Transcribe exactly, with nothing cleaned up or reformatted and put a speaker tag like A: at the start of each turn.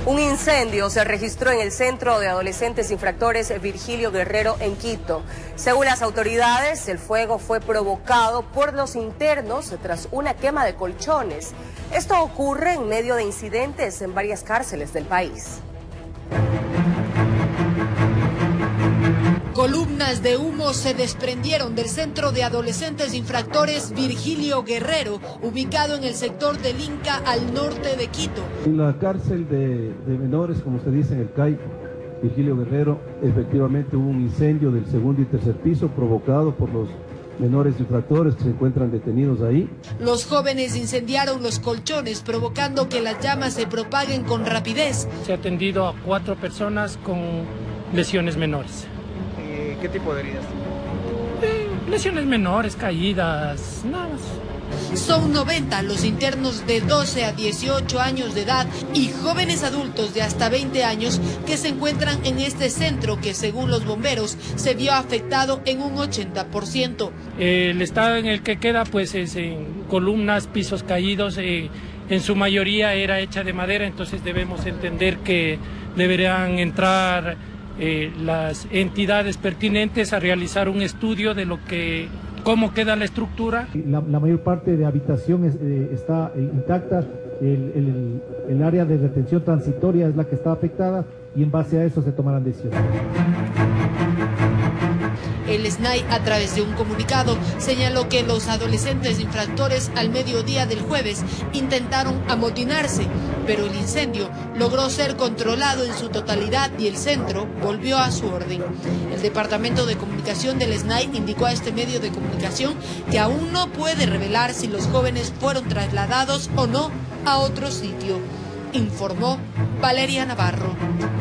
A: Un incendio se registró en el Centro de Adolescentes Infractores Virgilio Guerrero en Quito. Según las autoridades, el fuego fue provocado por los internos tras una quema de colchones. Esto ocurre en medio de incidentes en varias cárceles del país.
B: Columnas de humo se desprendieron del Centro de Adolescentes Infractores Virgilio Guerrero, ubicado en el sector del Inca al norte de Quito.
C: En la cárcel de, de menores, como se dice en el C A I, Virgilio Guerrero, efectivamente hubo un incendio del segundo y tercer piso provocado por los menores infractores que se encuentran detenidos ahí.
B: Los jóvenes incendiaron los colchones, provocando que las llamas se propaguen con rapidez.
D: Se ha atendido a cuatro personas con lesiones menores.
E: ¿Qué tipo de heridas?
D: Eh, lesiones menores, caídas, nada más.
B: Son noventa los internos de doce a dieciocho años de edad y jóvenes adultos de hasta veinte años que se encuentran en este centro que, según los bomberos, se vio afectado en un ochenta por ciento.
D: Eh, el estado en el que queda pues es en columnas, pisos caídos, eh, en su mayoría era hecha de madera, entonces debemos entender que deberían entrar eh, las entidades pertinentes a realizar un estudio de lo que cómo queda la estructura.
F: La, la mayor parte de habitación es, eh, está eh, intacta, el, el, el área de retención transitoria es la que está afectada y en base a eso se tomarán decisiones.
B: El S N A I, a través de un comunicado, señaló que los adolescentes infractores al mediodía del jueves intentaron amotinarse, pero el incendio logró ser controlado en su totalidad y el centro volvió a su orden. El Departamento de Comunicación del S N A I indicó a este medio de comunicación que aún no puede revelar si los jóvenes fueron trasladados o no a otro sitio. Informó Valeria Navarro.